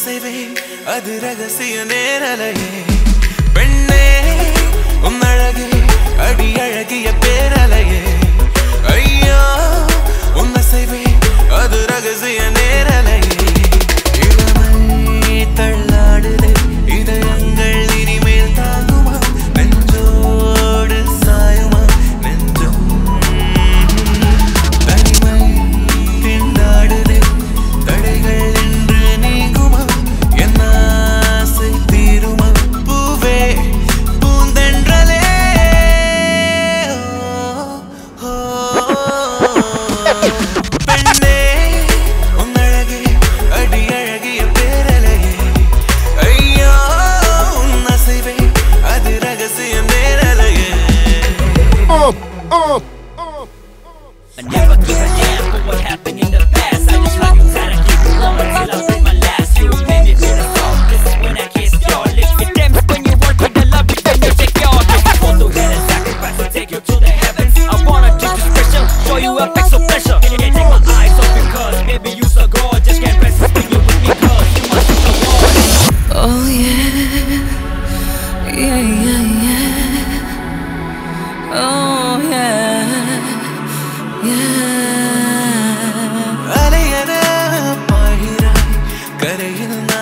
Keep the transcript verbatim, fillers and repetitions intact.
அசைவே அது ரகசிய நேரலையே பெண்ணே உன் அழகே அடி அழகிய பேரலையே ஐயா உன் அசைவே அது ரகசிய நேரலையே இளமை தள்ளாடுதே இதயங்கள் இனிமேல் தாங்குமா நெஞ்சோடு சாயுமா நெஞ்சம் தனிமை திண்டாடுதே தடைகள் என்று நீங்குமா என் ஆசை தீருமா பூவே பூந்தென்றலே பெண்ணே உன் அழகே அடி அழகிய பேரலையே ஐயா உன் அசைவே அது ரகசிய நேரலையே I never give a damn for what happened in the past. I just like you gotta keep it going till I break my last. You made me feel so. This is when I kissed your lips. It damns when you work with the love, you then you take your lips. I want to hit a sacrifice to take you to the heavens. I wanna take you special, show you a piece of pleasure. Can't take my eyes off because baby you so gorgeous. Can't resist when you with me cause you must be so gorgeous. Oh yeah, yeah, yeah, yeah. Oh yeah, yeah. அலையன பாயிராய் கரையில்